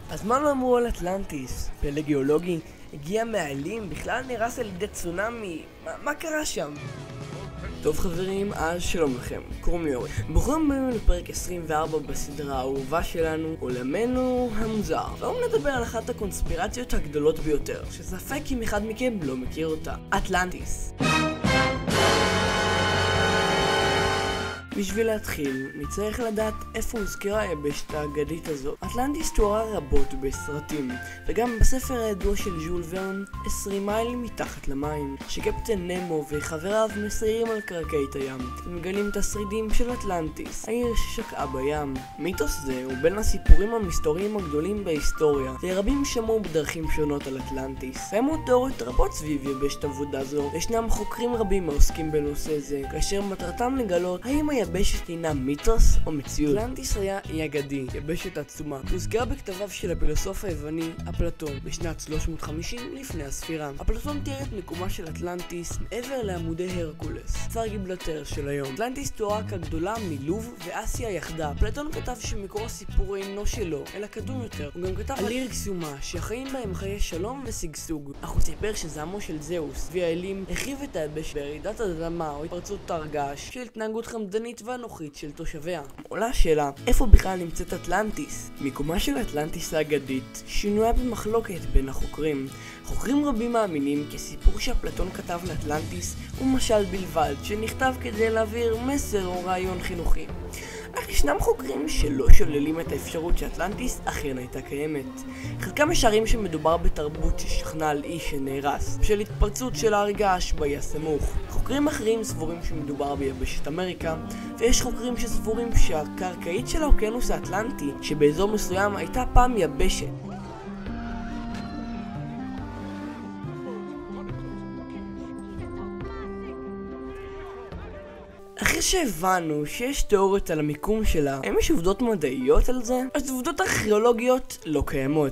אז מה לא אמרו על אטלנטיס? פלא גיאולוגי? הגיע מהאלים? בכלל נרס על ידי צונאמי? מה קרה שם? טוב חברים, אז שלום לכם, קוראים לי אורי. ברוכים הבאים לפרק 24 בסדרה האהובה שלנו, עולמנו המוזר. והיום נדבר על אחת הקונספירציות הגדולות ביותר, שספק אם אחד מכם לא מכיר אותה, אטלנטיס. בשביל להתחיל, נצטרך לדעת איפה הוזכרה היבשת האגדית הזו. אטלנטיס תוארה רבות בסרטים, וגם בספר הידוע של ז'ול ורן, 20 מייל מתחת למים, שקפטן נמו וחבריו מסיירים על קרקעית הים, ומגלים את השרידים של אטלנטיס, העיר ששקעה בים. מיתוס זה הוא בין הסיפורים המסתוריים הגדולים בהיסטוריה, ורבים שמעו בדרכים שונות על אטלנטיס. קיימות תיאוריות רבות סביב יבשת עבודה זו, וישנם חוקרים רבים העוסקים בנושא זה, כאשר מטרתם לגלות האם היבשת הינה מיתוס או מציאות. אטלנטיס היה אי אגדי, יבשת עצומה, שהוזכרה בכתביו של הפילוסוף היווני אפלטון בשנת 350 לפני הספירה. אפלטון תיאר את מיקומה של אטלנטיס מעבר לעמודי הרקולס, כפר גיברלטר של היום. אטלנטיס תוארה כגדולה מלוב ואסיה יחדה. אפלטון כתב שמקור הסיפור אינו שלו, אלא קדום יותר. הוא גם כתב על עיר קסומה, שהחיים בהם חיי שלום ושגשוג. אך הוא סיפר שזעמו של זהוס והאלים החריב את היבשת ברעידת אדמה או התפרצות הר געש של התנהגות חמדנית ואנוכית של תושביה. עולה השאלה, איפה בכלל נמצאת אטלנטיס? מיקומה של אטלנטיס האגדית שנויה במחלוקת בין החוקרים. חוקרים רבים מאמינים כי סיפור שאפלטון כתב לאטלנטיס הוא משל בלבד, שנכתב כדי להעביר מסר או רעיון חינוכי. אך ישנם חוקרים שלא שוללים את האפשרות שאטלנטיס אכן הייתה קיימת. חלקם משערים שמדובר בתרבות ששכנה על אי שנהרס בשל התפרצות של הר געש באי הסמוך. חוקרים אחרים סבורים שמדובר ביבשת אמריקה, ויש חוקרים שסבורים שהקרקעית של האוקיינוס האטלנטי שבאזור מסוים הייתה פעם יבשת. אחרי שהבנו שיש תיאוריות על המיקום שלה, האם יש עובדות מדעיות על זה? אז עובדות ארכיאולוגיות לא קיימות.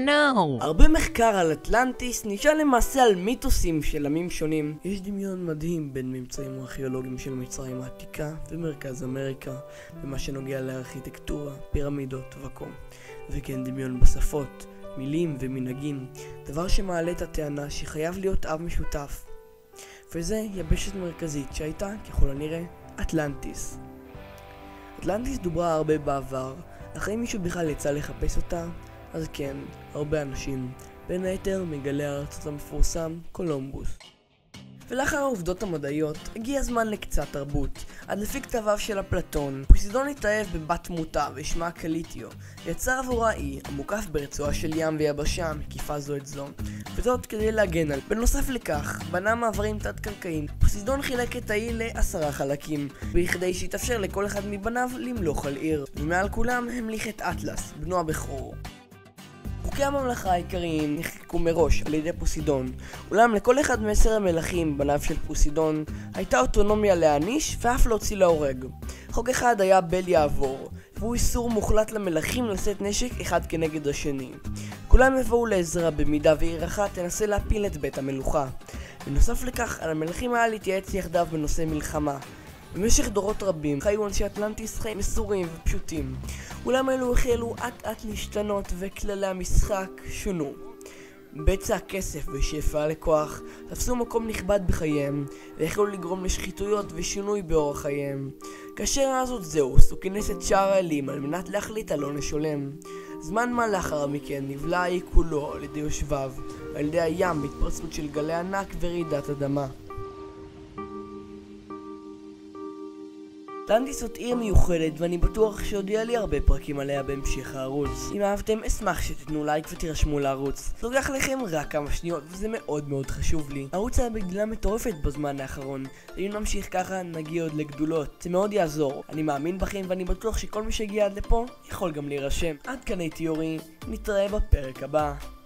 הרבה מחקר על אטלנטיס נשען למעשה על מיתוסים של עמים שונים. יש דמיון מדהים בין ממצאים ארכיאולוגיים של מצרים העתיקה ומרכז אמריקה, במה שנוגע לארכיטקטורה, פירמידות וכל. וכן דמיון בשפות, מילים ומנהגים, דבר שמעלה את הטענה שחייב להיות אב משותף. וזה יבשת מרכזית שהייתה, ככל הנראה, אטלנטיס. אטלנטיס דוברה הרבה בעבר, אך אם מישהו בכלל יצא לחפש אותה, אז כן, הרבה אנשים, בין היתר מגלה הארצות המפורסם, קולומבוס. ולאחר העובדות המדעיות, הגיע הזמן לקצת תרבות. עד לפי כתביו של אפלטון, פוסידון התאהב בבת תמותה ושמה קליטיו, יצר עבורה אי המוקף ברצועה של ים ויבשה מקיפה זו את זו, וזאת כדי להגן על. בנוסף לכך, בנה מעברים תת-קרקעיים. פוסידון חילק את האי ל10 חלקים, בכדי שיתאפשר לכל אחד מבניו למלוך על עיר, ומעל כולם המליך את אטלס, בנו הבכור. חוקי הממלכה העיקריים נחקקו מראש על ידי פוסידון, אולם לכל אחד מ10 המלכים בניו של פוסידון הייתה אוטונומיה להעניש ואף להוציא להורג. חוק אחד היה בל יעבור, והוא איסור מוחלט למלכים לשאת נשק אחד כנגד השני. כולם יבואו לעזרה במידה ועיר אחת תנסה להפיל את בית המלוכה. בנוסף לכך, על המלכים היה להתייעץ יחדיו בנושא מלחמה. במשך דורות רבים חיו אנשי אטלנטיס חיים מסורים ופשוטים, אולם אלו החלו אט להשתנות וכללי המשחק שונו. בצע הכסף ושפע לכוח תפסו מקום נכבד בחייהם, והחלו לגרום לשחיתויות ושינוי באורח חייהם. כאשר אז עוד זהוס הוא כינס את שאר האלים על מנת להחליט על עונש הולם. זמן מה לאחר מכן נבלע האי כולו על ידי יושביו, על ידי הים בהתפרצות של גלי ענק ורעידת אדמה. אטלנטיס זאת עיר מיוחדת, ואני בטוח שעוד יהיה לי הרבה פרקים עליה בהמשך הערוץ. אם אהבתם, אשמח שתתנו לייק ותירשמו לערוץ. זה לוקח לכם רק כמה שניות, וזה מאוד חשוב לי. הערוץ היה בגדילה מטורפת בזמן האחרון, ואם נמשיך ככה נגיע עוד לגדולות. זה מאוד יעזור. אני מאמין בכם, ואני בטוח שכל מי שהגיע עד לפה יכול גם להירשם. עד כאן הייתי אורי, נתראה בפרק הבא.